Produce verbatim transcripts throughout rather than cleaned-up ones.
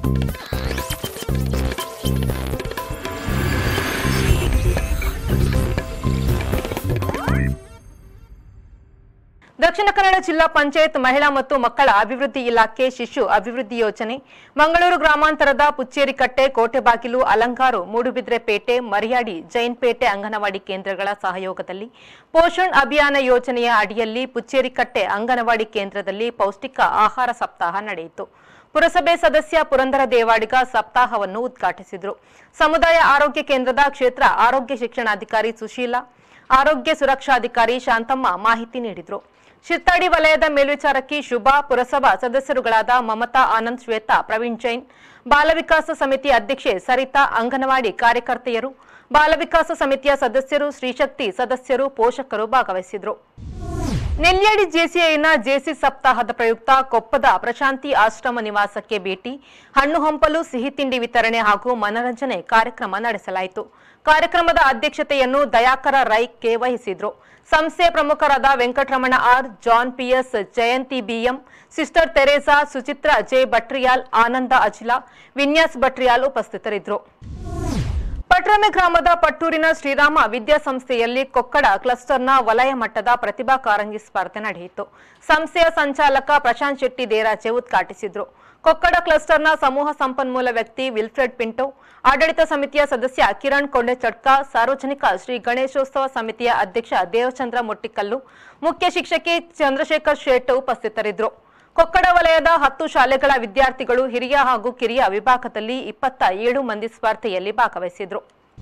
ದಕ್ಷಿಣ ಕನ್ನಡ ಜಿಲ್ಲಾ ಪಂಚಾಯತ್ ಮಹಿಳಾ ಮತ್ತು ಮಕ್ಕಳ ಅಭಿವೃದ್ಧಿ ಇಲಾಖೆ ಶಿಶು ಅಭಿವೃದ್ಧಿ ಯೋಜನೆ ಮಂಗಳೂರು ಗ್ರಾಮಾಂತರದ ಪುಚ್ಚೇರಿಕಟ್ಟೆ ಕೋಟೆಬಾಗಿಲು ಅಲಂಗಾರು ಮೂಡುಬಿದ್ರೆ ಪೇಟೆ ಮರಿಯಾಡಿ ಜೈನ್ಪೇಟೆ ಅಂಗನವಾಡಿ ಕೇಂದ್ರಗಳ ಸಹಯೋಗದಲ್ಲಿ ಪೋಷಣ್ ಅಭಿಯಾನ ಯೋಜನೆಯ ಅಡಿಯಲ್ಲಿ ಪುಚ್ಚೇರಿಕಟ್ಟೆ ಅಂಗನವಾಡಿ ಕೇಂದ್ರದಲ್ಲಿ ಪೌಷ್ಟಿಕ ಆಹಾರ ಸಪ್ತಾಹ ನಡೆಯಿತು. ಪುರಸಭೆ ಸದಸ್ಯ ಪುರಂದರ ದೇವಾಡಿಗ ಸಪ್ತಾಹವನ್ನು ಉದ್ಘಾಟಿಸಿದರು. ಸಮುದಾಯ ಆರೋಗ್ಯ ಕೇಂದ್ರದ ಕ್ಷೇತ್ರ ಆರೋಗ್ಯ ಶಿಕ್ಷಣಾಧಿಕಾರಿ ಸುಶೀಲಾ, ಆರೋಗ್ಯ ಸುರಕ್ಷಾಧಿಕಾರಿ ಶಾಂತಮ್ಮ ಮಾಹಿತಿ ನೀಡಿದರು. ಶಿರ್ತಾಡಿ ವಲಯದ ಮೇಲ್ವಿಚಾರಕಿ ಶುಭಾ, ಪುರಸಭಾ ಸದಸ್ಯರುಗಳಾದ ಮಮತಾ ಆನಂದ್, ಶ್ವೇತಾ, ಪ್ರವೀಣ್ ಜೈನ್, ಬಾಲವಿಕಾಸ ಸಮಿತಿ ಅಧ್ಯಕ್ಷೆ ಸರಿತಾ, ಅಂಗನವಾಡಿ ಕಾರ್ಯಕರ್ತೆಯರು, ಬಾಲವಿಕಾಸ ಸಮಿತಿಯ ಸದಸ್ಯರು, ಶ್ರೀಶಕ್ತಿ ಸದಸ್ಯರು, ಪೋಷಕರು ಭಾಗವಹಿಸಿದರು. ನೆಲ್ಯಾಡಿ ಜೆಸಿಐನ ಜೆಸಿ ಸಪ್ತಾಹದ ಪ್ರಯುಕ್ತ ಕೊಪ್ಪದ ಪ್ರಶಾಂತಿ ಆಶ್ರಮ ನಿವಾಸಕ್ಕೆ ಭೇಟಿ, ಹಣ್ಣು ಹಂಪಲು, ಸಿಹಿ ತಿಂಡಿ ವಿತರಣೆ ಹಾಗೂ ಮನರಂಜನೆ ಕಾರ್ಯಕ್ರಮ ನಡೆಸಲಾಯಿತು. ಕಾರ್ಯಕ್ರಮದ ಅಧ್ಯಕ್ಷತೆಯನ್ನು ದಯಾಕರ ರೈ ಕೆ ವಹಿಸಿದ್ರು. ಸಂಸ್ಥೆಯ ಪ್ರಮುಖರಾದ Venkataramana R, John PS, Jayanthi BM, sister Teresa, Suchitra J Bhatriyal, Ananda Ajila, Vinyas Bhatriyal ಉಪಸ್ಥಿತರಿದ್ದರು. ಪಟ್ರಮೆ ಗ್ರಾಮದ ಪಟ್ಟೂರಿನ ಶ್ರೀರಾಮ ವಿದ್ಯಾಸಂಸ್ಥೆಯಲ್ಲಿ ಕೊಕ್ಕಡ ಕ್ಲಸ್ಟರ್ನ ವಲಯ ಮಟ್ಟದ ಪ್ರತಿಭಾ ಕಾರಂಜಿ ಸ್ಪರ್ಧೆ ನಡೆಯಿತು. ಸಂಸ್ಥೆಯ ಸಂಚಾಲಕ ಪ್ರಶಾಂತ್ ಶೆಟ್ಟಿ ದೇರಾಜೆ ಉದ್ಘಾಟಿಸಿದರು. ಕೊಕ್ಕಡ ಕ್ಲಸ್ಟರ್ನ ಸಮೂಹ ಸಂಪನ್ಮೂಲ ವ್ಯಕ್ತಿ ವಿಲ್ಫ್ರೆಡ್ ಪಿಂಟೋ, ಆಡಳಿತ ಸಮಿತಿಯ ಸದಸ್ಯ ಕಿರಣ್ ಕೊಂಡೆಚಟ್ಕ, ಸಾರ್ವಜನಿಕ ಶ್ರೀ ಗಣೇಶೋತ್ಸವ ಸಮಿತಿಯ ಅಧ್ಯಕ್ಷ ದೇವಚಂದ್ರ ಮೊಟ್ಟಿಕಲ್ಲು, ಮುಖ್ಯ ಶಿಕ್ಷಕಿ ಚಂದ್ರಶೇಖರ್ ಶೇಟ್ ಉಪಸ್ಥಿತರಿದ್ದರು. ಕೊಕ್ಕಡ ವಲಯದ ಹತ್ತು ಶಾಲೆಗಳ ವಿದ್ಯಾರ್ಥಿಗಳು ಹಿರಿಯ ಹಾಗೂ ಕಿರಿಯ ವಿಭಾಗದಲ್ಲಿ ಇಪ್ಪತ್ತ ಏಳು ಮಂದಿ ಸ್ಪರ್ಧೆಯಲ್ಲಿ ಭಾಗವಹಿಸಿದರು.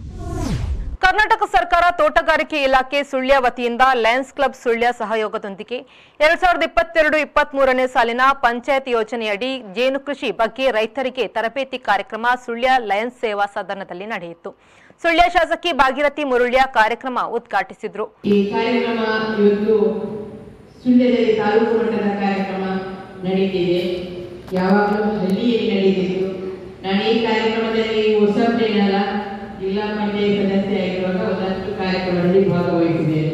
ಕರ್ನಾಟಕ ಸರ್ಕಾರ ತೋಟಗಾರಿಕೆ ಇಲಾಖೆ ಸುಳ್ಯ ವತಿಯಿಂದ ಲಯನ್ಸ್ ಕ್ಲಬ್ ಸುಳ್ಯ ಸಹಯೋಗದೊಂದಿಗೆ ಎರಡ್ ಸಾವಿರದ ಇಪ್ಪತ್ತೆರಡು ಇಪ್ಪತ್ತ್ ಮೂರನೇ ಸಾಲಿನ ಪಂಚಾಯತ್ ಯೋಜನೆಯಡಿ ಜೇನು ಕೃಷಿ ಬಗ್ಗೆ ರೈತರಿಗೆ ತರಬೇತಿ ಕಾರ್ಯಕ್ರಮ ಸುಳ್ಯ ಲಯನ್ಸ್ ಸೇವಾ ಸದನದಲ್ಲಿ ನಡೆಯಿತು. ಸುಳ್ಯ ಶಾಸಕಿ ಭಾಗೀರಥಿ ಮುರುಳ್ಯ ಕಾರ್ಯಕ್ರಮ ಉದ್ಘಾಟಿಸಿದರು. ಈ ಕಾರ್ಯಕ್ರಮ ಇವತ್ತು ಸುಳ್ಯದಲ್ಲಿ ತಾಲೂಕು ಮಟ್ಟದ ಕಾರ್ಯಕ್ರಮ ನಡೀತಿದೆ. ಯಾವಾಗಲೂ ಹಳ್ಳಿಯಲ್ಲಿ ನಡೀತಿತ್ತು. ನಾನು ಈ ಕಾರ್ಯಕ್ರಮದಲ್ಲಿ ಹೊಸಬ್ರೇನಲ್ಲ, ಜಿಲ್ಲಾ ಪಂಚಾಯತ್ ಸದಸ್ಯ ಆಗಿರುವಾಗ ಒಂದಷ್ಟು ಕಾರ್ಯಕ್ರಮದಲ್ಲಿ ಭಾಗವಹಿಸಿದ್ದೇನೆ.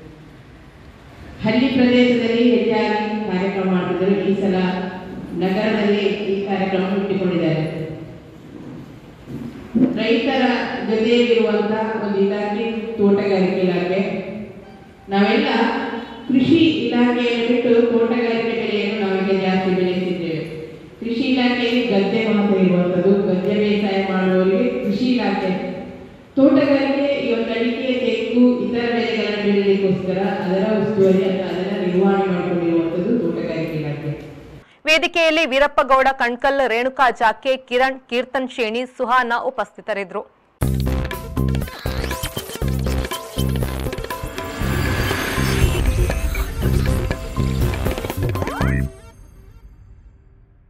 ಹಳ್ಳಿ ಪ್ರದೇಶದಲ್ಲಿ ಹೆಚ್ಚಾಗಿ ಕಾರ್ಯಕ್ರಮ ಮಾಡಿದ್ರು. ಈ ಸಲ ನಗರದಲ್ಲಿ ಈ ಕಾರ್ಯಕ್ರಮ ಹುಟ್ಟಿಕೊಂಡಿದ್ದಾರೆ. ರೈತರ ಜೊತೆಯಲ್ಲಿರುವಂತಹ ಒಂದು ಇಲಾಖೆ ತೋಟಗಾರಿಕೆ ಇಲಾಖೆ. ನಾವೆಲ್ಲ ಕೃಷಿ ಇಲಾಖೆಯನ್ನು ಬಿಟ್ಟು ತೋಟಗಾರಿಕೆ ಬೆಳೆಯನ್ನು ನಾವೀಗ ಜಾಸ್ತಿ ಬೆಳೆಸಿದ್ದೇವೆ. ಕೃಷಿ ಇಲಾಖೆಯಲ್ಲಿ ಗದ್ದೆ ಮಾತ್ರ ಇರುವಂಥದ್ದು. ಗದ್ದೆ ಬೇಸಾಯ ಮಾಡುವವರಿಗೆ ಕೃಷಿ ಇಲಾಖೆ. ತೋಟಗಾರಿಕೆ ಇವತ್ತು ಅಡಿಕೆ, ತೆಂಗು, ಇತರ ಬೆಳೆಗಳನ್ನು ಬೆಳೆಯಲಿಕ್ಕೋಸ್ಕರ ಅದರ ಉಸ್ತುವಾರಿ ಅದನ್ನು ನಿರ್ವಹಣೆ ಮಾಡಿಕೊಂಡಿರುವಂಥದ್ದು ತೋಟಗಾರಿಕೆ ಇಲಾಖೆ. ವೇದಿಕೆಯಲ್ಲಿ ವೀರಪ್ಪಗೌಡ ಕಣ್ಕಲ್, ರೇಣುಕಾ ಜಾಕೆ, ಕಿರಣ್, ಕೀರ್ತನ್ ಶೇಣಿ, ಸುಹಾನ ಉಪಸ್ಥಿತರಿದ್ದರು.